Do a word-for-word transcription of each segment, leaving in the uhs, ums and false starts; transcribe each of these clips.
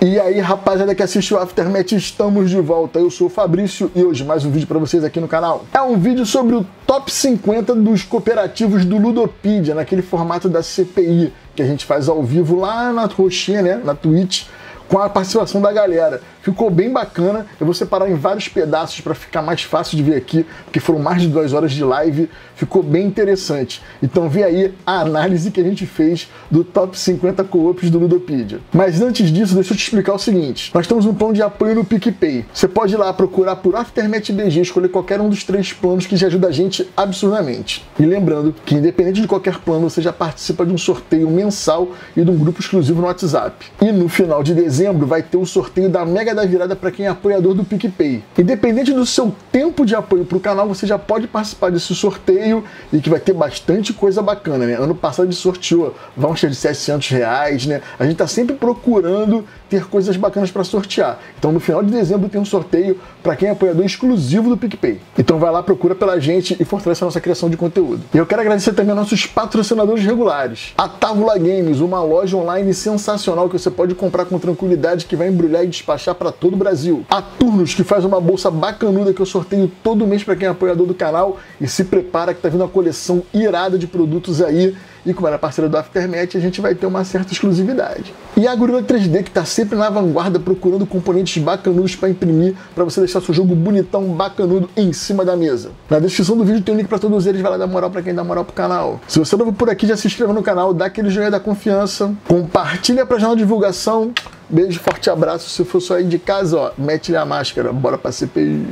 E aí, rapaziada que assiste o Aftermath, estamos de volta. Eu sou o Fabrício e hoje mais um vídeo pra vocês aqui no canal. É um vídeo sobre o top cinquenta dos cooperativos do Ludopedia, naquele formato da C P I que a gente faz ao vivo lá na roxinha, né, na Twitch, com a participação da galera. Ficou bem bacana, eu vou separar em vários pedaços para ficar mais fácil de ver aqui, porque foram mais de duas horas de live, ficou bem interessante. Então vê aí a análise que a gente fez do top cinquenta co-ops do Ludopedia. Mas antes disso, deixa eu te explicar o seguinte. Nós temos um plano de apoio no PicPay. Você pode ir lá procurar por Aftermath B G, escolher qualquer um dos três planos que já ajuda a gente absurdamente. E lembrando que independente de qualquer plano, você já participa de um sorteio mensal e de um grupo exclusivo no WhatsApp. E no final de dezembro vai ter o sorteio da Mega da Virada para quem é apoiador do PicPay. Independente do seu tempo de apoio para o canal, você já pode participar desse sorteio e que vai ter bastante coisa bacana, né? Ano passado a gente sorteou voucher de setecentos reais, né? A gente tá sempre procurando ter coisas bacanas para sortear. Então no final de dezembro tem um sorteio para quem é apoiador exclusivo do PicPay. Então vai lá, procura pela gente e fortalece a nossa criação de conteúdo. E eu quero agradecer também aos nossos patrocinadores regulares. A Távola Games, uma loja online sensacional que você pode comprar com tranquilidade, que vai embrulhar e despachar para todo o Brasil. A Turnos, que faz uma bolsa bacanuda que eu sorteio todo mês para quem é apoiador do canal, e se prepara que tá vindo uma coleção irada de produtos aí, e como era parceira do Aftermath, a gente vai ter uma certa exclusividade. E a Gorilla três D, que tá sempre na vanguarda procurando componentes bacanudos para imprimir, para você deixar seu jogo bonitão, bacanudo em cima da mesa. Na descrição do vídeo tem um link para todos eles, vai lá dar moral para quem dá moral pro canal. Se você é novo por aqui, já se inscreva no canal, dá aquele joinha da confiança, compartilha pra jornal de divulgação. Beijo, forte abraço. Se for só aí de casa, ó, mete-lhe a máscara, bora pra C P I.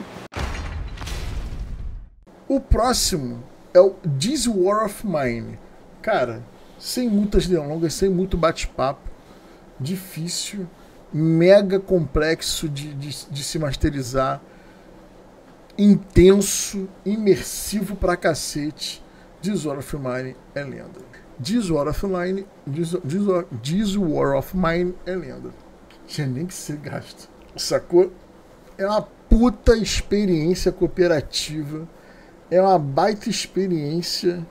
O próximo é o This War of Mine. Cara, sem muitas delongas, sem muito bate-papo, difícil, mega complexo de, de, de se masterizar, intenso, imersivo pra cacete. This War of Mine é lenda. This War of Mine, This, This, War, This War of Mine é lenda. Tinha nem que ser gasto. Sacou? É uma puta experiência cooperativa. É uma baita experiência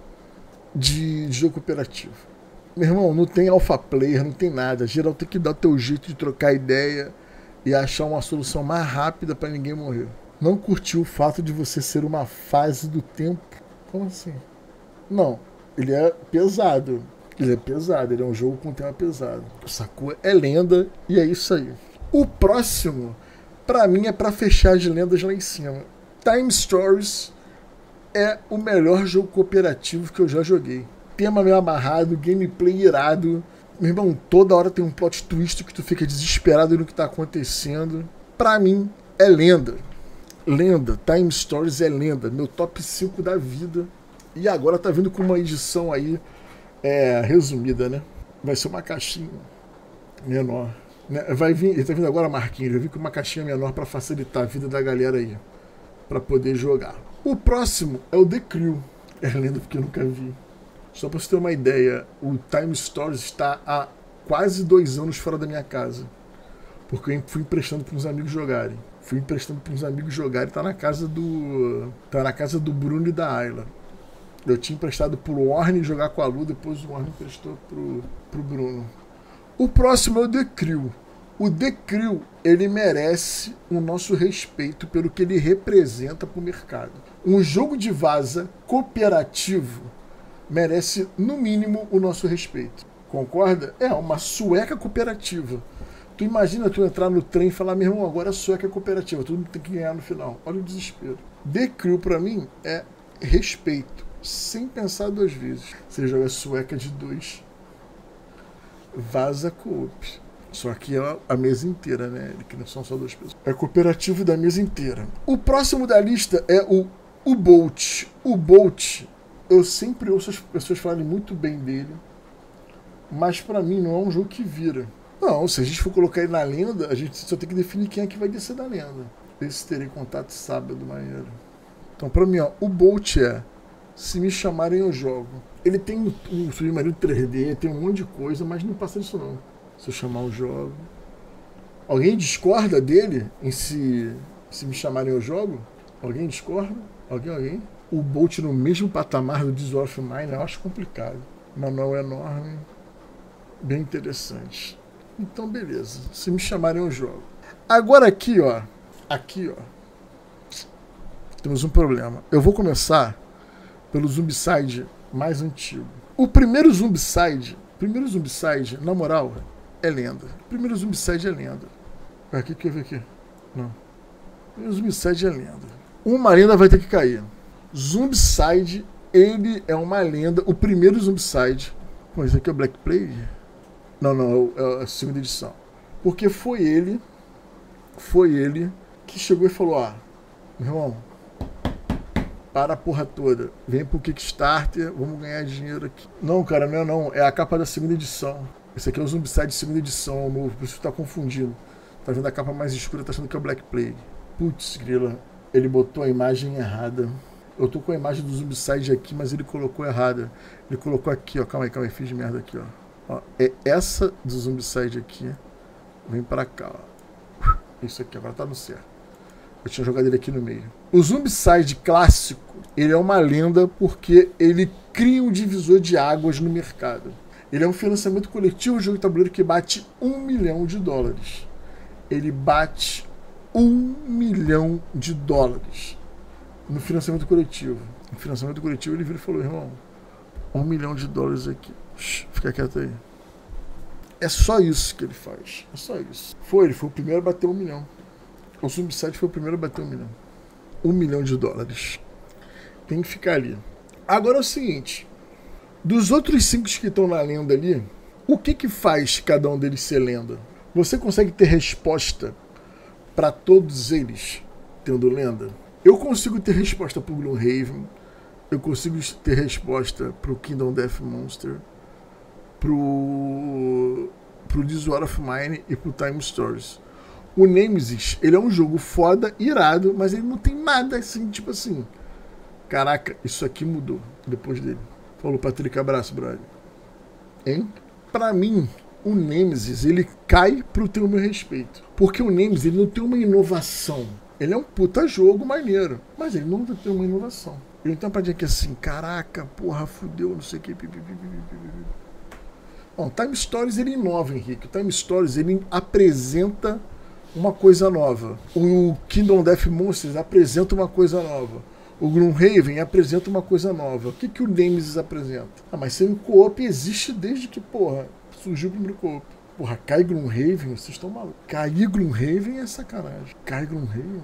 de jogo cooperativo. Meu irmão, não tem alpha player, não tem nada. Geral tem que dar o teu jeito de trocar ideia e achar uma solução mais rápida para ninguém morrer. Não curtiu o fato de você ser uma fase do tempo? Como assim? Não, ele é pesado. Ele é pesado, ele é um jogo com tema pesado. Sacou? É lenda e é isso aí. O próximo, pra mim, é pra fechar as lendas lá em cima. Time Stories é o melhor jogo cooperativo que eu já joguei. Tema meio amarrado, gameplay irado. Meu irmão, toda hora tem um plot twist que tu fica desesperado no que tá acontecendo. Pra mim, é lenda. Lenda. Time Stories é lenda. Meu top cinco da vida. E agora tá vindo com uma edição aí é, resumida, né? Vai ser uma caixinha menor. Né? Vai vir, ele tá vindo agora, Marquinhos. Eu vi com uma caixinha menor pra facilitar a vida da galera aí. Pra poder jogar. O próximo é o The Crew. É lenda porque eu nunca vi. Só pra você ter uma ideia, o Time Stories está há quase dois anos fora da minha casa. Porque eu fui emprestando para uns amigos jogarem. Fui emprestando para uns amigos jogarem. Tá na casa do. Tá na casa do Bruno e da Ayla. Eu tinha emprestado pro Warren jogar com a Lu, depois o Warren emprestou pro, pro Bruno. O próximo é o The Crew. O The Crew, ele merece o nosso respeito pelo que ele representa para o mercado. Um jogo de vaza cooperativo merece, no mínimo, o nosso respeito. Concorda? É uma sueca cooperativa. Tu imagina tu entrar no trem e falar, meu irmão, agora a sueca é cooperativa, todo mundo tem que ganhar no final. Olha o desespero. The Crew, para mim, é respeito, sem pensar duas vezes. Você joga sueca de dois, vaza co-op. Só que é a mesa inteira, né? Que não são só duas pessoas. É cooperativo da mesa inteira. O próximo da lista é o U-Boat. O Boat, eu sempre ouço as pessoas falarem muito bem dele, mas pra mim não é um jogo que vira. Não, se a gente for colocar ele na lenda, a gente só tem que definir quem é que vai descer da lenda. Esse terei contato sábado, maneiro. Então pra mim, ó, o Boat é, se me chamarem eu jogo. Ele tem um, um submarino três D, tem um monte de coisa, mas não passa disso não. Se eu chamar o jogo. Alguém discorda dele em se, se me chamarem eu jogo? Alguém discorda? Alguém, alguém? O Bolt no mesmo patamar do This War of Mine eu acho complicado. Manual enorme. Bem interessante. Então, beleza. Se me chamarem, eu jogo. Agora aqui, ó. Aqui, ó. Temos um problema. Eu vou começar pelo Zombicide mais antigo. O primeiro Zombicide, primeiro Zombicide, na moral, é lenda. O primeiro Zombicide é lenda. Aqui, que eu ver aqui. Não. O primeiro Zombicide é lenda. Uma lenda vai ter que cair. Zombicide, ele é uma lenda. O primeiro Zombicide. Pô, esse aqui é o Black Plague? Não, não, é a segunda edição. Porque foi ele, foi ele que chegou e falou, ó, meu irmão, para a porra toda, vem pro Kickstarter, vamos ganhar dinheiro aqui. Não, cara, não é não, é a capa da segunda edição. Esse aqui é o Zombicide segunda edição, novo, por isso que tá confundindo. Tá vendo a capa mais escura, tá achando que é o Black Plague. Putz, grila, ele botou a imagem errada. Eu tô com a imagem do Zombicide aqui, mas ele colocou errada. Ele colocou aqui, ó, calma aí, calma aí, fiz merda aqui, ó. Ó, é essa do Zombicide aqui, vem pra cá, ó. Isso aqui, agora tá no certo. Eu tinha jogado ele aqui no meio. O Zombicide clássico, ele é uma lenda porque ele cria um divisor de águas no mercado. Ele é um financiamento coletivo de jogo de tabuleiro que bate um milhão de dólares. Ele bate um milhão de dólares no financiamento coletivo. No financiamento coletivo ele virou e falou, irmão, um milhão de dólares aqui. Shhh, fica quieto aí. É só isso que ele faz. É só isso. Foi, ele foi o primeiro a bater um milhão. O Zombicide foi o primeiro a bater um milhão. Um milhão de dólares. Tem que ficar ali. Agora é o seguinte. Dos outros cinco que estão na lenda ali, o que que faz cada um deles ser lenda? Você consegue ter resposta para todos eles tendo lenda? Eu consigo ter resposta pro Gloomhaven. Eu consigo ter resposta pro Kingdom Death Monster. Pro... Pro This War of Mine e pro Time Stories. O Nemesis, ele é um jogo foda, irado, mas ele não tem nada assim, tipo assim. Caraca, isso aqui mudou depois dele. Falou, Patrick, abraço, brother. Hein? Pra mim, o Nemesis, ele cai pro ter o meu respeito. Porque o Nemesis, ele não tem uma inovação. Ele é um puta jogo maneiro, mas ele não tem uma inovação. Ele não tem uma paradinha que assim, caraca, porra, fudeu, não sei o que. Bom, Time Stories, ele inova, Henrique. O Time Stories, ele apresenta uma coisa nova. O Kingdom Death Monsters apresenta uma coisa nova. O Gloomhaven apresenta uma coisa nova. O que, que o Nemesis apresenta? Ah, mas sem co-op existe desde que, porra, surgiu o primeiro co-op. Porra, cai Gloomhaven, vocês estão malucos. Cair Gloomhaven é sacanagem. Cai Gloomhaven?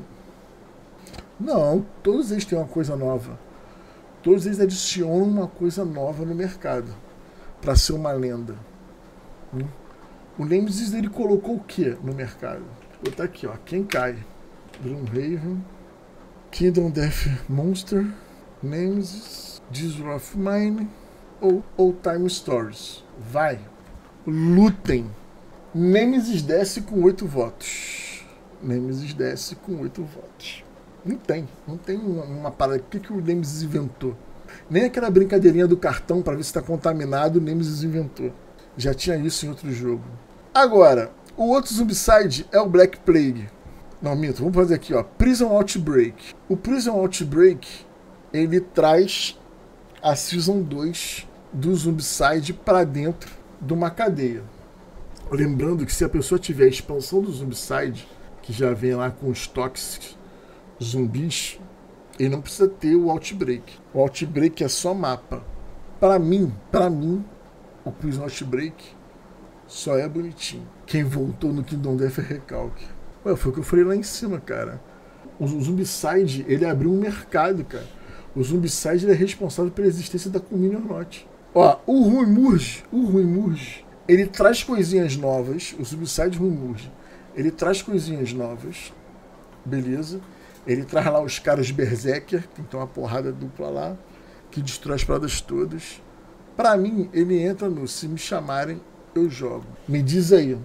Não, todos eles têm uma coisa nova. Todos eles adicionam uma coisa nova no mercado. Pra ser uma lenda. Hum? O Nemesis, ele colocou o que no mercado? Vou botar aqui, ó. Quem cai? Gloomhaven, Kingdom Death Monster, Nemesis, This War of Mine ou, ou Time Stories. Vai. Lutem. Nemesis desce com oito votos. Nemesis desce com oito votos. Não tem. Não tem uma, uma parada. O que, que o Nemesis inventou? Nem aquela brincadeirinha do cartão para ver se está contaminado, o Nemesis inventou. Já tinha isso em outro jogo. Agora, o outro Zombicide é o Black Plague. Não, minto, vamos fazer aqui, ó. Prison Outbreak. O Prison Outbreak, ele traz a Season dois do Zombicide para dentro de uma cadeia. Lembrando que se a pessoa tiver a expansão do Zombicide, que já vem lá com os toques zumbis, ele não precisa ter o Outbreak. O Outbreak é só mapa. Para mim, para mim, o Prison Outbreak só é bonitinho. Quem voltou no Kingdom Death é Recalque. Ué, foi o que eu falei lá em cima, cara. O Zombicide, ele abriu um mercado, cara. O Zombicide, ele é responsável pela existência da Communion Not. Ó, o Rui Murge, o Rui Murge, ele traz coisinhas novas. O Zombicide Rui Murge, ele traz coisinhas novas. Beleza. Ele traz lá os caras Berserker, que tem uma porrada dupla lá, que destrói as paradas todas. Pra mim, ele entra no Se Me Chamarem, Eu Jogo. Me diz aí.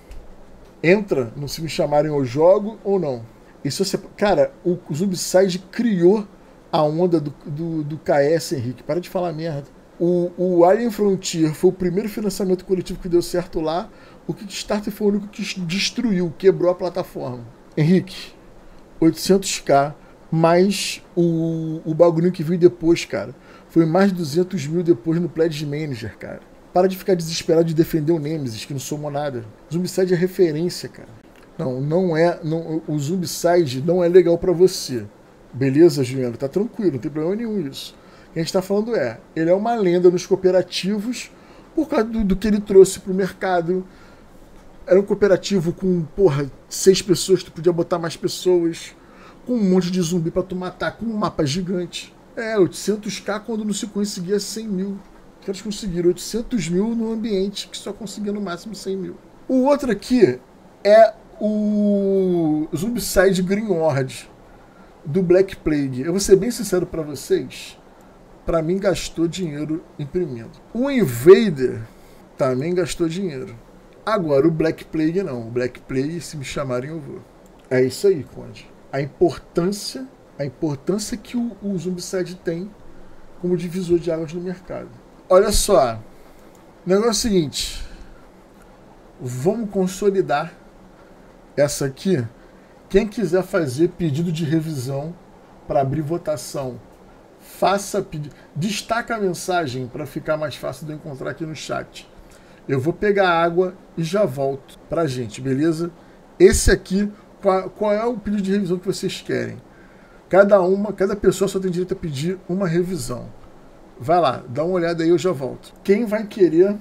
Entra no Se Me Chamarem, Eu Jogo ou não? Isso você... Cara, o Zombicide criou a onda do, do, do K S, Henrique. Para de falar merda. O, o Alien Frontier foi o primeiro financiamento coletivo que deu certo lá. O Kickstarter foi o único que destruiu, quebrou a plataforma. Henrique, oitocentos k, mais o, o bagulho que veio depois, cara. Foi mais de duzentos mil depois no Pledge Manager, cara. Para de ficar desesperado de defender o Nemesis, que não somou nada. Zombicide é referência, cara. Não, não é. Não, o Zombicide não é legal pra você. Beleza, Juliano? Tá tranquilo, não tem problema nenhum isso. O que a gente tá falando é, ele é uma lenda nos cooperativos por causa do, do que ele trouxe pro mercado. Era um cooperativo com, porra, seis pessoas, tu podia botar mais pessoas, com um monte de zumbi pra tu matar, com um mapa gigante. É, oitocentos k quando não se conseguia cem mil. Que eles conseguiram oitocentos mil num ambiente que só conseguia no máximo cem mil. O outro aqui é o Zombicide Green Horde do Black Plague. Eu vou ser bem sincero pra vocês, pra mim gastou dinheiro imprimindo. O Invader também gastou dinheiro. Agora o Black Plague não. O Black Plague, se me chamarem, eu vou. É isso aí, Conde. A importância, a importância que o, o Zombicide tem como divisor de águas no mercado. Olha só, o negócio é o seguinte, vamos consolidar essa aqui. Quem quiser fazer pedido de revisão para abrir votação, faça pedido, destaca a mensagem para ficar mais fácil de eu encontrar aqui no chat. Eu vou pegar água e já volto pra gente, beleza? Esse aqui, qual, qual é o pedido de revisão que vocês querem? Cada uma, cada pessoa só tem direito a pedir uma revisão. Vai lá, dá uma olhada aí, eu já volto. Quem vai querer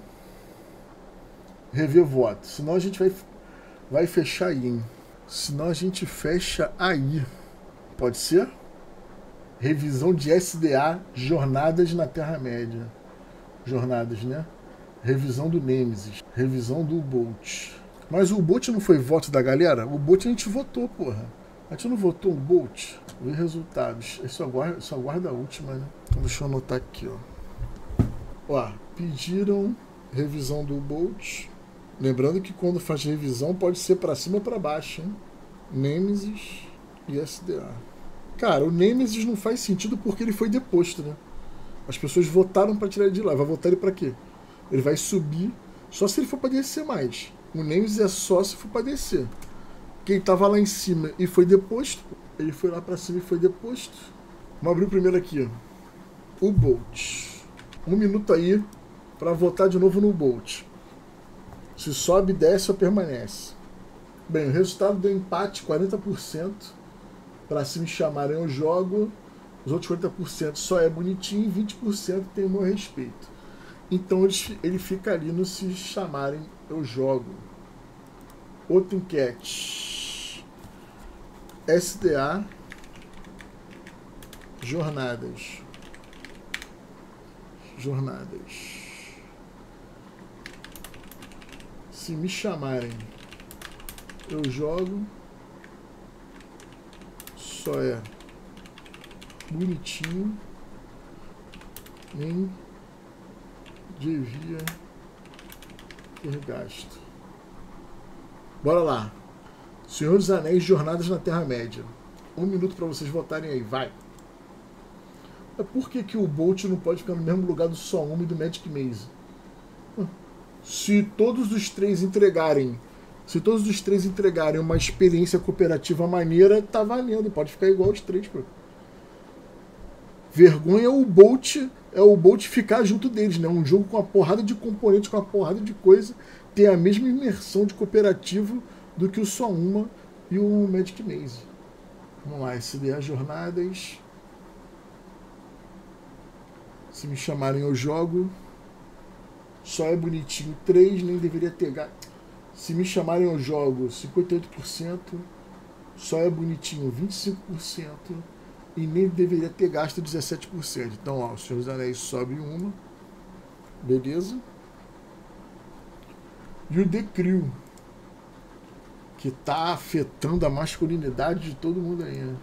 rever voto? Senão a gente vai, vai fechar aí, hein? Senão a gente fecha aí. Pode ser? Revisão de S D A, Jornadas na Terra-média. Jornadas, né? Revisão do Nemesis. Revisão do Bolt. Mas o Bolt não foi voto da galera? O Bolt a gente votou, porra. A gente não votou o Bolt? Ver resultados. Só guarda, só guarda a última, né? Então deixa eu anotar aqui, ó. Ó, pediram revisão do Bolt. Lembrando que quando faz revisão pode ser pra cima ou pra baixo, hein? Nemesis e S D A. Cara, o Nemesis não faz sentido porque ele foi deposto, né? As pessoas votaram pra tirar ele de lá. Vai votar ele pra quê? Ele vai subir só se ele for pra descer mais. O Nemesis é só se for pra descer. Quem tava lá em cima e foi deposto, ele foi lá pra cima e foi deposto. Vamos abrir o primeiro aqui, ó. O Bolt. Um minuto aí pra votar de novo no Bolt. Se sobe, desce ou permanece. Bem, o resultado deu empate, quarenta por cento. Pra se me chamarem eu jogo. Os outros quarenta por cento só é bonitinho e vinte por cento tem o meu respeito. Então ele, ele fica ali no se chamarem eu jogo. Outra enquete. S D A Jornadas. Jornadas. Se me chamarem eu jogo. Só é bonitinho. Nem devia ter gasto. Bora lá. Senhor dos Anéis, Jornadas na Terra-média. Um minuto para vocês votarem aí, vai. Por que que o Bolt não pode ficar no mesmo lugar do Só Uma e do Magic Maze? Se todos os três entregarem, se todos os três entregarem uma experiência cooperativa maneira, tá valendo, pode ficar igual os três, pô. Vergonha é o Bolt, é o Bolt ficar junto deles, né? Um jogo com uma porrada de componentes, com uma porrada de coisa, tem a mesma imersão de cooperativo do que o Só Uma e o Magic Maze. Vamos lá, S D A Jornadas. Se me chamarem eu jogo. Só é bonitinho três, nem deveria ter gasto. Se me chamarem eu jogo cinquenta e oito por cento. Só é bonitinho vinte e cinco por cento. E nem deveria ter gasto dezessete por cento. Então, ó, o Senhor dos Anéis sobe uma. Beleza? E o The Crew, que tá afetando a masculinidade de todo mundo aí, né?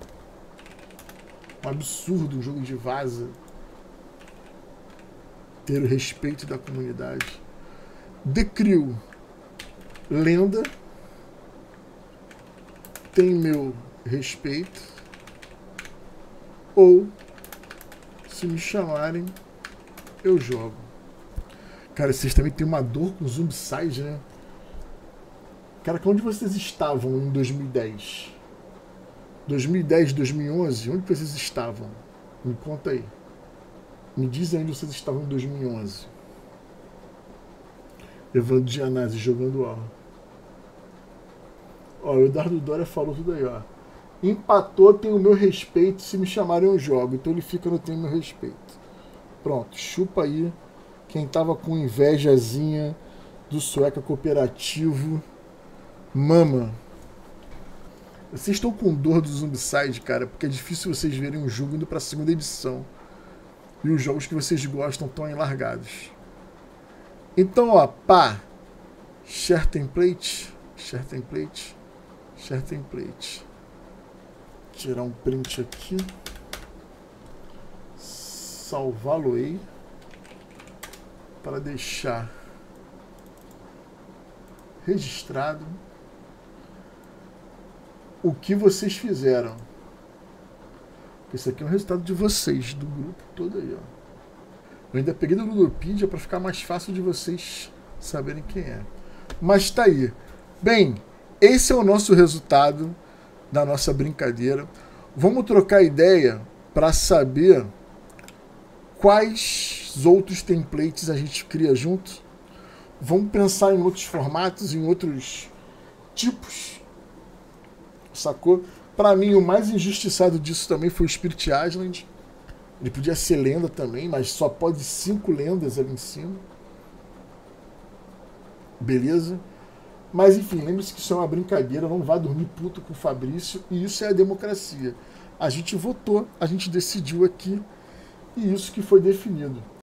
Um absurdo um jogo de vaza ter o respeito da comunidade. The Crew, lenda, tem meu respeito. Ou, se me chamarem, eu jogo. Cara, vocês também têm uma dor com o Zombicide, né? Cara, onde vocês estavam em dois mil e dez? dois mil e dez, dois mil e onze? Onde vocês estavam? Me conta aí. Me dizem onde vocês estavam em dois mil e onze. Evandro Gianazzi jogando aula. Ó, o Eduardo Dória falou tudo aí, ó. Empatou, tem o meu respeito, se me chamarem eu jogo. Então ele fica no tem o meu respeito. Pronto, chupa aí quem tava com invejazinha do Sueca Cooperativo. Mama. Vocês estão com dor do Zombicide, cara, porque é difícil vocês verem um jogo indo pra segunda edição. E os jogos que vocês gostam estão aí largados. Então, ó, pá. Share template. Share template. Share template. Tirar um print aqui. Salvá-lo-ei. Para deixar registrado o que vocês fizeram. Isso aqui é o resultado de vocês, do grupo todo aí, ó. Eu ainda peguei do Ludopedia para ficar mais fácil de vocês saberem quem é. Mas tá aí. Bem, esse é o nosso resultado da nossa brincadeira. Vamos trocar ideia para saber quais outros templates a gente cria junto. Vamos pensar em outros formatos, em outros tipos. Sacou? Para mim, o mais injustiçado disso também foi o Spirit Island. Ele podia ser lenda também, mas só pode cinco lendas ali em cima. Beleza? Mas enfim, lembre-se que isso é uma brincadeira, não vá dormir puto com o Fabrício, e isso é a democracia. A gente votou, a gente decidiu aqui, e isso que foi definido.